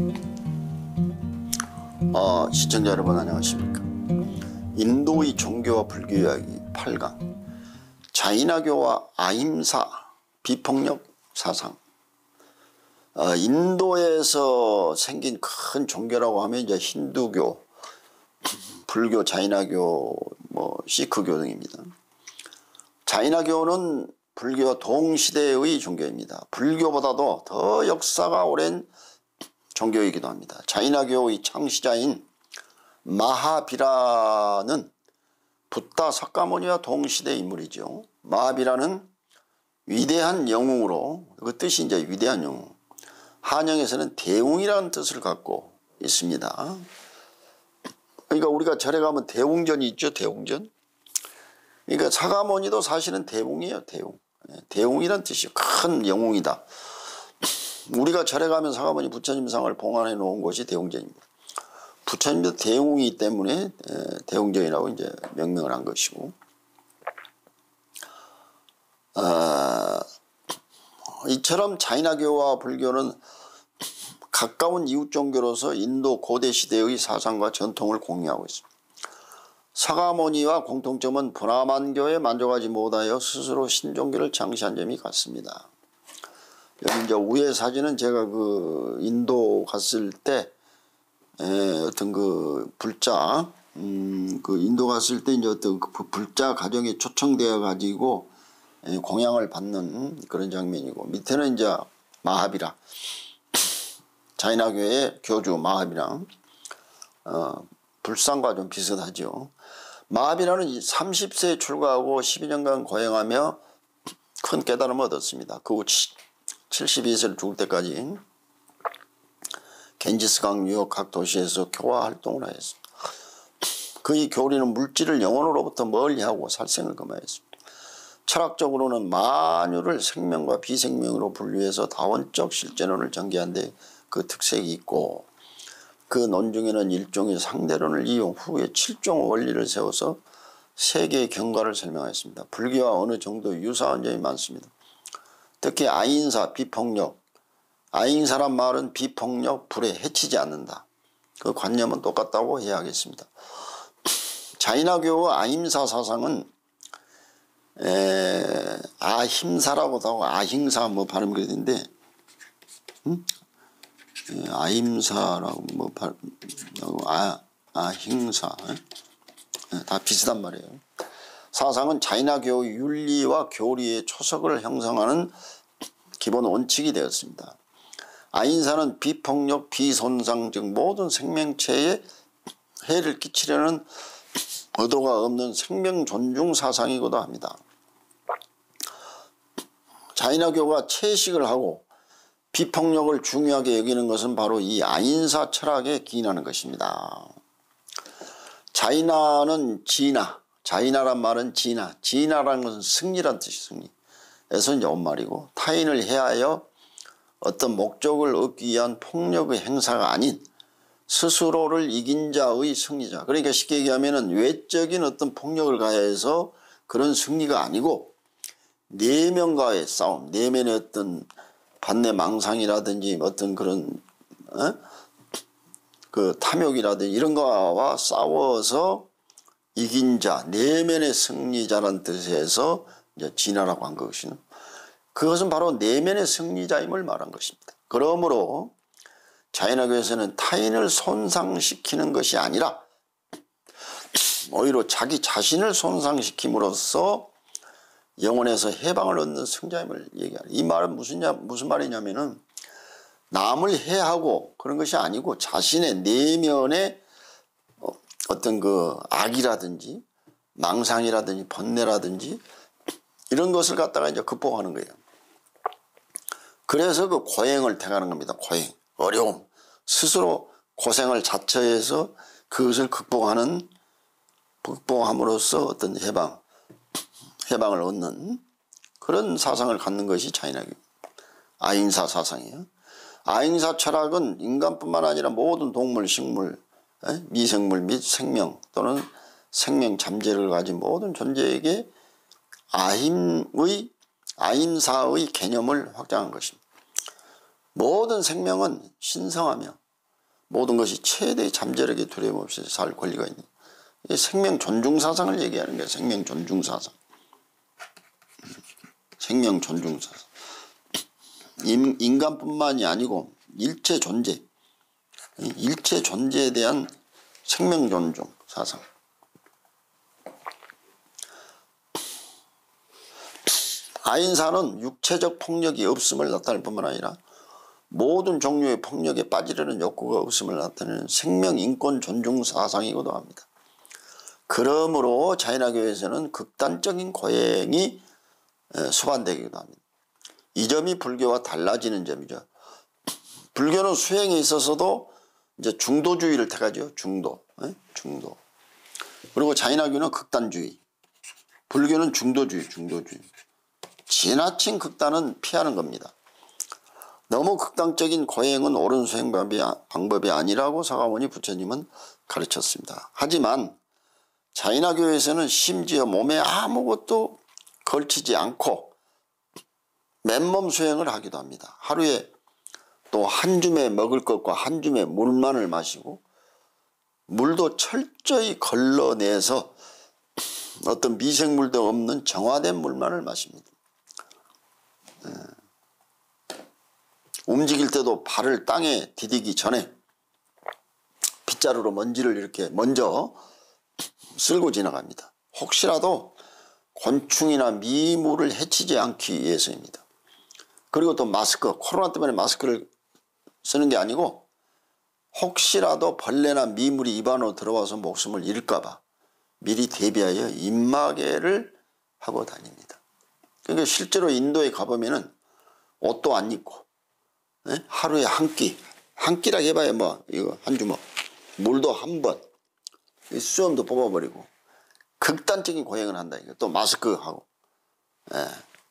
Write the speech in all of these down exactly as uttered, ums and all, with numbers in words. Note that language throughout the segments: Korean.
어, 시청자 여러분 안녕하십니까. 인도의 종교와 불교 이야기 팔 강 자이나교와 아힘사 비폭력 사상. 어, 인도에서 생긴 큰 종교라고 하면 이제 힌두교, 불교, 자이나교, 뭐 시크교 등입니다. 자이나교는 불교와 동시대의 종교입니다. 불교보다도 더 역사가 오랜 종교이기도 합니다. 자이나교의 창시자인 마하비라는 붓다 사카모니와 동시대 인물이죠. 마하비라는 위대한 영웅으로, 그 뜻이 이제 위대한 영웅, 한영에서는 대웅이라는 뜻을 갖고 있습니다. 그러니까 우리가 절에 가면 대웅전이 있죠. 대웅전. 그러니까 사카모니도 사실은 대웅이에요. 대웅. 대웅이란 뜻이 큰 영웅이다. 우리가 절에 가면 사카모니 부처님상을 봉안해 놓은 곳이 대웅전입니다. 부처님도 대웅이기 때문에 대웅전이라고 이제 명명을 한 것이고, 아, 이처럼 자이나교와 불교는 가까운 이웃 종교로서 인도 고대 시대의 사상과 전통을 공유하고 있습니다. 사카모니와 공통점은 브라만교에 만족하지 못하여 스스로 신종교를 창시한 점이 같습니다. 여기 이제 위에 사진은 제가 그 인도 갔을 때 에, 어떤 그 불자, 음, 그 인도 갔을 때 이제 어떤 그 불자 가정에 초청되어 가지고 에, 공양을 받는 그런 장면이고, 밑에는 이제 마하비라, 자이나교의 교주 마하비라, 어, 불상과 좀 비슷하죠. 마하비라는 삼십 세에 출가하고 십이 년간 고행하며 큰 깨달음을 얻었습니다. 그 후 칠십이 세를 죽을 때까지 겐지스강 뉴욕 각 도시에서 교화 활동을 하였습니다. 그의 교리는 물질을 영혼으로부터 멀리하고 살생을 금하였습니다. 철학적으로는 만유를 생명과 비생명으로 분류해서 다원적 실제론을 전개한 데 그 특색이 있고, 그 논중에는 일종의 상대론을 이용 후에 칠종 원리를 세워서 세계의 경과를 설명하였습니다. 불교와 어느 정도 유사한 점이 많습니다. 특히 아힌사, 비폭력. 아힌사란 말은 비폭력, 불에 해치지 않는다. 그 관념은 똑같다고 해야 하겠습니다. 자이나교와 아힘사 사상은 에, 아힘사라고도 하고 아힝사 뭐 발음 그랬는데, 음? 에, 아힘사라고 뭐 발, 아, 아힝사 에? 다 비슷한 말이에요. 사상은 자이나교의 윤리와 교리의 초석을 형성하는 기본 원칙이 되었습니다. 아힌사는 비폭력, 비손상, 즉 모든 생명체에 해를 끼치려는 의도가 없는 생명 존중 사상이기도 합니다. 자이나교가 채식을 하고 비폭력을 중요하게 여기는 것은 바로 이 아힌사 철학에 기인하는 것입니다. 자이나는 진화, 자이나란 말은 진화, 진화라는 것은 승리란 뜻이 승리. 에서 이제 온 말이고, 타인을 해하여 어떤 목적을 얻기 위한 폭력의 행사가 아닌 스스로를 이긴 자의 승리자. 그러니까 쉽게 얘기하면 외적인 어떤 폭력을 가해서 그런 승리가 아니고 내면과의 싸움, 내면의 어떤 반내 망상이라든지 어떤 그런 어? 그 탐욕이라든지 이런 거와 싸워서 이긴 자, 내면의 승리자라는 뜻에서 이제 진화라고 한 것이는, 그것은 바로 내면의 승리자임을 말한 것입니다. 그러므로 자이나교에서는 타인을 손상시키는 것이 아니라 오히려 자기 자신을 손상시킴으로써 영혼에서 해방을 얻는 승자임을 얘기하는, 이 말은 무슨, 무슨 말이냐면은 남을 해하고 그런 것이 아니고 자신의 내면의 어떤 그 악이라든지 망상이라든지 번뇌라든지 이런 것을 갖다가 이제 극복하는 거예요. 그래서 그 고행을 택하는 겁니다. 고행, 어려움, 스스로 고생을 자처해서 그것을 극복하는, 극복함으로써 어떤 해방, 해방을 얻는 그런 사상을 갖는 것이 자이나교 아힌사 사상이에요. 아힌사 철학은 인간뿐만 아니라 모든 동물, 식물, 미생물 및 생명 또는 생명 잠재를 가진 모든 존재에게 아힘의, 아힘사의 개념을 확장한 것입니다. 모든 생명은 신성하며 모든 것이 최대의 잠재력에 두려움 없이 살 권리가 있는, 이게 생명 존중 사상을 얘기하는 거예요. 생명 존중 사상. 생명 존중 사상. 인, 인간뿐만이 아니고 일체 존재, 일체 존재에 대한 생명 존중 사상. 아인사는 육체적 폭력이 없음을 나타낼 뿐만 아니라 모든 종류의 폭력에 빠지려는 욕구가 없음을 나타내는 생명 인권 존중 사상이기도 합니다. 그러므로 자이나교에서는 극단적인 고행이 수반되기도 합니다. 이 점이 불교와 달라지는 점이죠. 불교는 수행에 있어서도 이제 중도주의를 택하죠. 중도. 중도. 그리고 자이나교는 극단주의. 불교는 중도주의, 중도주의. 지나친 극단은 피하는 겁니다. 너무 극단적인 고행은 옳은 수행 방법이 아니라고 사가모니 부처님은 가르쳤습니다. 하지만 자이나교에서는 심지어 몸에 아무것도 걸치지 않고 맨몸 수행을 하기도 합니다. 하루에 또 한 줌의 먹을 것과 한 줌의 물만을 마시고 물도 철저히 걸러내서 어떤 미생물도 없는 정화된 물만을 마십니다. 네. 움직일 때도 발을 땅에 디디기 전에 빗자루로 먼지를 이렇게 먼저 쓸고 지나갑니다. 혹시라도 곤충이나 미물을 해치지 않기 위해서입니다. 그리고 또 마스크, 코로나 때문에 마스크를 쓰는 게 아니고 혹시라도 벌레나 미물이 입 안으로 들어와서 목숨을 잃을까 봐 미리 대비하여 입마개를 하고 다닙니다. 그러니까 실제로 인도에 가보면은 옷도 안 입고, 네? 하루에 한 끼, 한 끼라고 해봐야 뭐 이거 한 주먹, 물도 한 번, 수염도 뽑아버리고 극단적인 고행을 한다. 이거 또 마스크 하고, 예.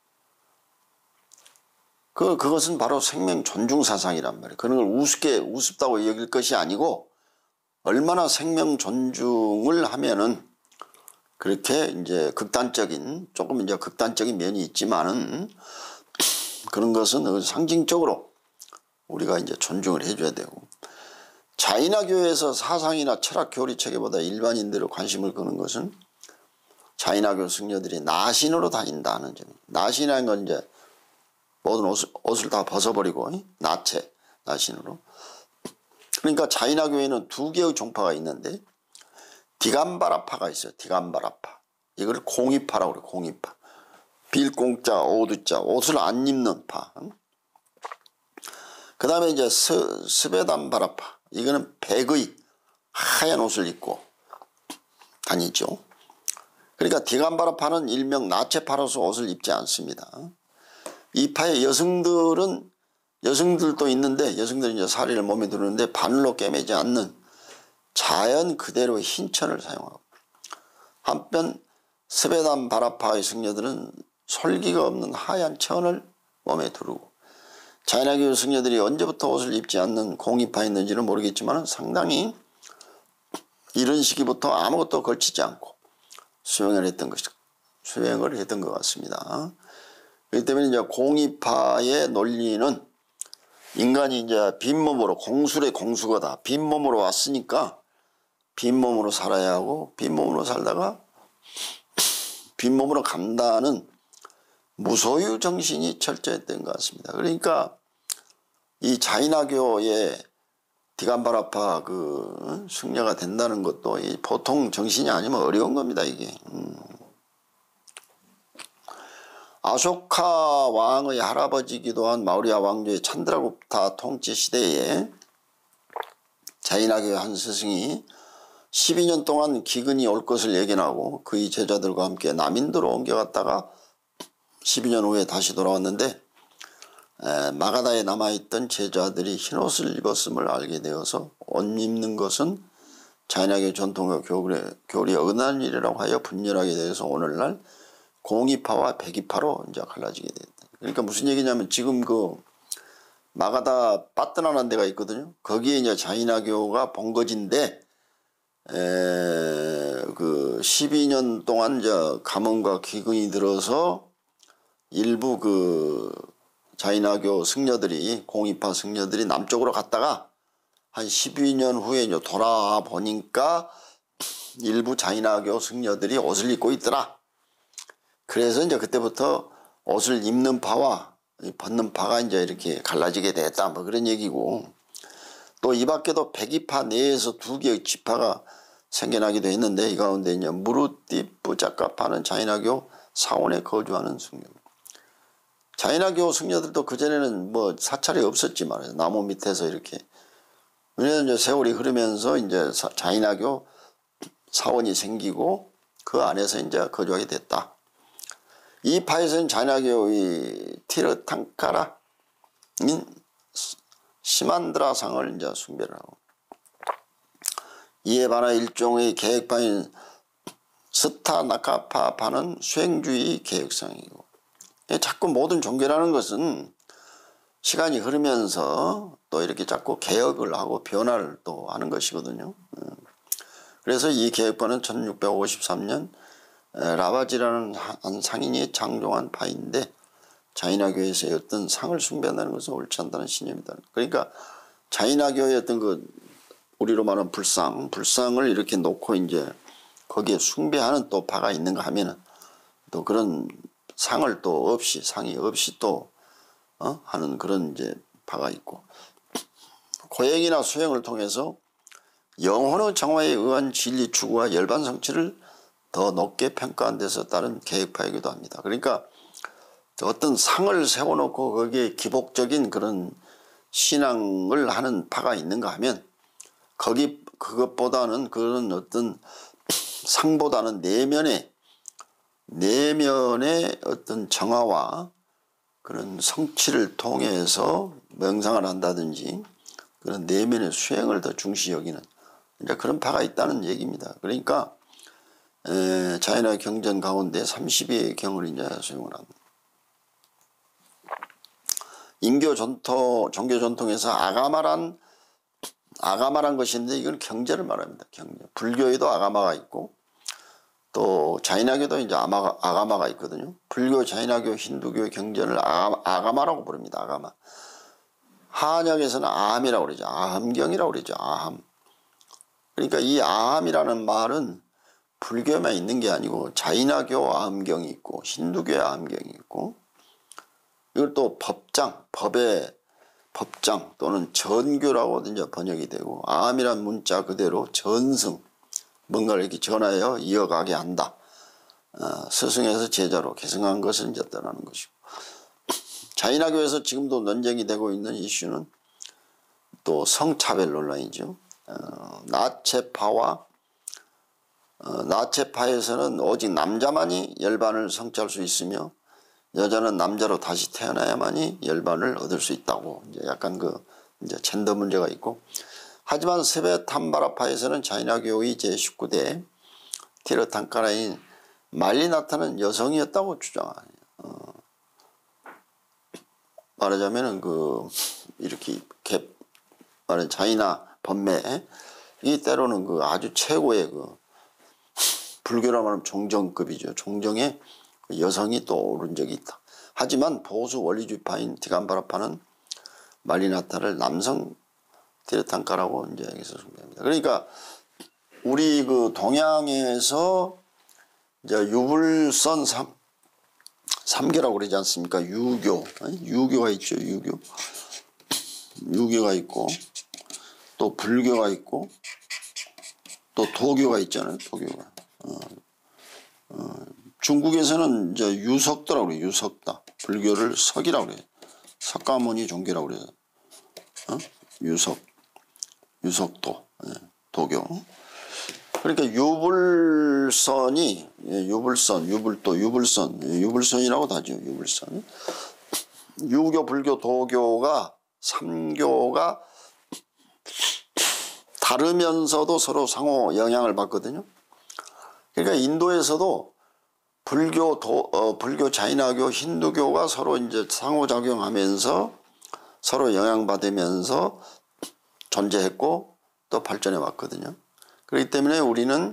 그 그것은 바로 생명 존중 사상이란 말이에요. 그런 걸 우습게 우습다고 여길 것이 아니고 얼마나 생명 존중을 하면은 그렇게 이제 극단적인 조금 이제 극단적인 면이 있지만은 그런 것은 상징적으로 우리가 이제 존중을 해줘야 되고, 자이나교에서 사상이나 철학 교리 체계보다 일반인들의 관심을 끄는 것은 자이나교 승려들이 나신으로 다닌다는 점입니다. 나신이라는 건 이제 모든 옷을, 옷을 다 벗어버리고 나체, 나신으로. 그러니까 자이나교에는 두 개의 종파가 있는데 디간바라파가 있어요. 디간바라파. 이걸 공이파라고 그래요. 공이파. 빌공자, 오두자, 옷을 안 입는 파. 그 다음에 이제 스, 스베담바라파. 이거는 백의 하얀 옷을 입고 다니죠. 그러니까 디간바라파는 일명 나체파로서 옷을 입지 않습니다. 이 파의 여성들은, 여성들도 있는데 여성들은 이제 사리를 몸에 두르는데 바늘로 꿰매지 않는 자연 그대로의 흰 천을 사용하고, 한편 스베담바라파의 승려들은 솔기가 없는 하얀 천을 몸에 두르고, 자이나교 승려들이 언제부터 옷을 입지 않는 공이파였는지는 모르겠지만 상당히 이런 시기부터 아무것도 걸치지 않고 수행을 했던 것, 수행을 했던 것 같습니다. 그렇기 때문에 이제 공이파의 논리는 인간이 이제 빈몸으로, 공술의 공수거다. 빈몸으로 왔으니까 빈몸으로 살아야 하고, 빈몸으로 살다가 빈몸으로 간다는 무소유 정신이 철저했던 것 같습니다. 그러니까 이 자이나교의 디간바라파 그 승려가 된다는 것도 이 보통 정신이 아니면 어려운 겁니다, 이게. 음. 아쇼카 왕의 할아버지이기도 한 마우리아 왕조의 찬드라굽타 통치 시대에 자이나교의 한 스승이 십이 년 동안 기근이 올 것을 예견하고 그의 제자들과 함께 남인도로 옮겨갔다가 십이 년 후에 다시 돌아왔는데 에, 마가다에 남아있던 제자들이 흰옷을 입었음을 알게 되어서 옷 입는 것은 자이나교 전통과 교리, 교리에 어긋나는 일이라고 하여 분열하게 되어서 오늘날 공이파와 백이파로 이제 갈라지게 됐다. 그러니까 무슨 얘기냐면 지금 그 마가다 빠뜨나라는 데가 있거든요. 거기에 이제 자이나교가 본거지인데 에, 그 십이 년 동안 이제 가뭄과 기근이 들어서 일부 그 자이나교 승려들이, 공이파 승려들이 남쪽으로 갔다가 한 십이 년 후에 이제 돌아와 보니까 일부 자이나교 승려들이 옷을 입고 있더라. 그래서 이제 그때부터 옷을 입는 파와 벗는 파가 이제 이렇게 갈라지게 됐다. 뭐 그런 얘기고, 또 이 밖에도 백이파 내에서 두 개의 지파가 생겨나기도 했는데, 이 가운데 이제 무르띠프 자카파는 자이나교 사원에 거주하는 승려. 자이나교 승려들도 그전에는 뭐 사찰이 없었지만 나무 밑에서 이렇게, 왜냐하면 이제 세월이 흐르면서 이제 자이나교 사원이 생기고 그 안에서 이제 거주하게 됐다. 이 파에서는 자이나교의 티르탕카라인 시만드라상을 이제 숭배를 하고, 이에 반해 일종의 계획파인 스타나카파파는 수행주의 계획상이고, 자꾸 모든 종교라는 것은 시간이 흐르면서 또 이렇게 자꾸 개혁을 하고 변화를 또 하는 것이거든요. 그래서 이 계획파는 천육백오십삼 년 라바지라는 한 상인이 창종한 파인데, 자이나교에서의 어떤 상을 숭배한다는 것은 옳지 않다는 신념이다. 그러니까 자이나교의 어떤 그 우리로 말하는 불상, 불상을 이렇게 놓고 이제 거기에 숭배하는 또 파가 있는가 하면은 또 그런 상을 또 없이, 상이 없이 또 어? 하는 그런 이제 파가 있고, 고행이나 수행을 통해서 영혼의 정화에 의한 진리 추구와 열반 성취를 더 높게 평가한 데서 따른 계획파이기도 합니다. 그러니까 어떤 상을 세워놓고 거기에 기복적인 그런 신앙을 하는 파가 있는가 하면, 거기 그것보다는 그런 어떤 상보다는 내면의 내면의 어떤 정화와 그런 성취를 통해서 명상을 한다든지 그런 내면의 수행을 더 중시 여기는 이제 그런 파가 있다는 얘기입니다. 그러니까 에, 자이나 경전 가운데 삼십의 경을 이제 수용을 합니다. 인교 전통, 종교 전통에서 아가마란, 아가마란 것인데 이건 경제를 말합니다. 경제. 불교에도 아가마가 있고 또 자이나교도 이제 아마, 아가마가 있거든요. 불교, 자이나교, 힌두교 경전을 아가마, 아가마라고 부릅니다. 아가마. 한약에서는 아함이라고 그러죠. 아함경이라고 그러죠. 아함. 그러니까 이 아함이라는 말은 불교에만 있는 게 아니고 자이나교 아함경이 있고 힌두교의 아함경이 있고, 이걸 또 법장, 법의 법장 또는 전교라고 이제 번역이 되고, 아함이란 문자 그대로 전승, 뭔가를 이렇게 전하여 이어가게 한다. 어, 스승에서 제자로 계승한 것을 이제 떠나는 것이고, 자이나교에서 지금도 논쟁이 되고 있는 이슈는 또 성차별 논란이죠. 어, 나체파와 어, 나체파에서는 오직 남자만이 열반을 성취할 수 있으며 여자는 남자로 다시 태어나야만이 열반을 얻을 수 있다고, 이제 약간 그 이제 젠더 문제가 있고, 하지만 스베탐바라파에서는 자이나교의 제십구 대 티르탕카라인 말리나타는 여성이었다고 주장해요. 어, 말하자면은 그 이렇게 개, 말하 자이나 법매 이 때로는 그 아주 최고의 그 불교라 말하면 종정급이죠. 종정에 여성이 또 오른 적이 있다. 하지만 보수 원리주의파인 디간바라파는 말리나타를 남성 티르탕카라고 이제 여기서 숭배합니다. 그러니까 우리 그 동양에서 이제 유불선 삼, 삼교라고 그러지 않습니까? 유교. 유교가 있죠. 유교. 유교가 있고 또 불교가 있고 또 도교가 있잖아요. 도교가. 어, 어, 중국에서는 이제 유석도라고 그래요. 유석다. 불교를 석이라고 그래요. 석가모니 종교라고 그래요. 어? 유석. 유석도. 예, 도교. 그러니까 유불선이, 예, 유불선, 유불도, 유불선, 예, 유불선이라고 하죠. 유불선. 유교, 불교, 도교가 삼교가 다르면서도 서로 상호 영향을 받거든요. 그러니까 인도에서도 불교, 도, 어, 불교, 자이나교, 힌두교가 서로 이제 상호작용하면서 서로 영향받으면서 존재했고 또 발전해 왔거든요. 그렇기 때문에 우리는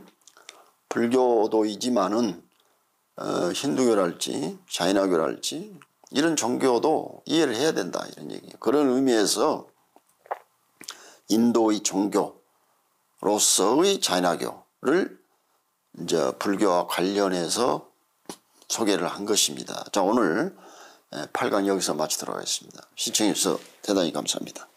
불교도이지만은 어, 힌두교랄지 자이나교랄지 이런 종교도 이해를 해야 된다, 이런 얘기예요. 그런 의미에서 인도의 종교로서의 자이나교를 이제 불교와 관련해서 소개를 한 것입니다. 자, 오늘 팔 강 여기서 마치도록 하겠습니다. 시청해 주셔서 대단히 감사합니다.